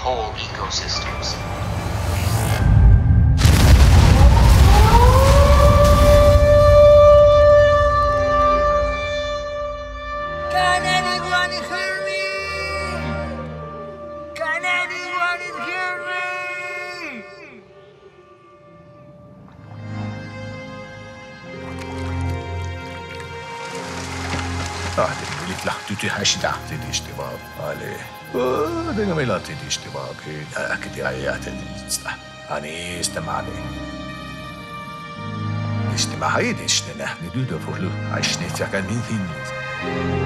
whole ecosystems. Can anyone hear me? Can anyone hear me? Tahdin lahti hästä tietysti vaan ali. Tenga meillä tietysti vaan kyllä kiti ajattelin sitä. Ani stemani. Isti mä haidistin nähnyt yhdellä hästä ja käyn niin.